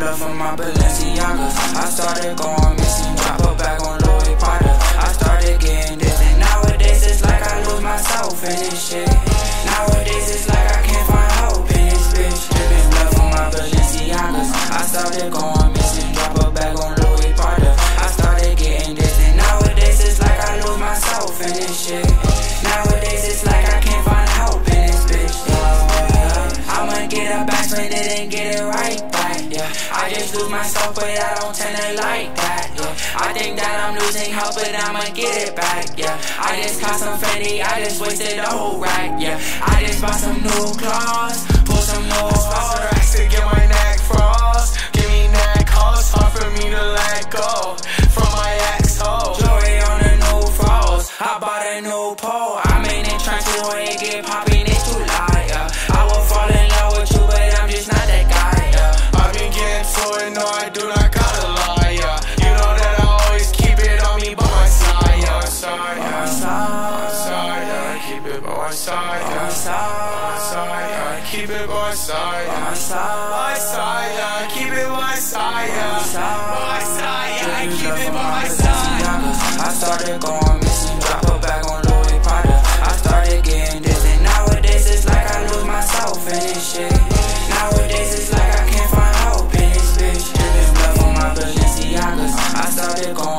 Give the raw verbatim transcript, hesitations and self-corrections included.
blood from my Balenciagas. I started going missing, drop a bag on Louis Prada. I started getting distant. Nowadays it's like I lose myself in this shit. Nowadays it's like I can't find hope in this bitch. Dripping blood from my Balenciagas. I started going missing, drop a bag on Louis Prada. I started getting distant. Nowadays it's like I lose myself in this shit. Nowadays it's like I can't find hope in this bitch. Yeah. I'ma get a backspin it and get it right back. Yeah, I just lose myself, but I don't tend to like that. Yeah, I think that I'm losing help, but I'ma get it back. Yeah, I just got some Fendi, I just wasted the whole rack. Yeah, I just bought some new clothes, pull some new Sponsor racks to get my neck froze. Give me neck hoes, hard for me to let go from my ex-hoe. Jewelry on the new froze, I bought a new pole. I'm in the trenches where it get poppin', it's too loud. Yeah, I will fall in love with you, but I'm just not that guy. Yeah, I've been getting to it, no I do not gotta lie. Yeah, you know that I always keep it on me by my side. Yeah, I'm sorry, yeah, I'm sorry, yeah, I keep it by my side. Yeah, I'm sorry, yeah, I keep it by my side. Yeah, my side, my side, yeah, I keep it by my side. Yeah, my side, yeah, I keep it by my side. I started going missing, drop a bag on Louis Prada. I started getting distant. Nowadays it's like I lose myself in this shit. Nowadays it's like I can't find hope in this bitch. Dripping blood from my Balenciagas. I started going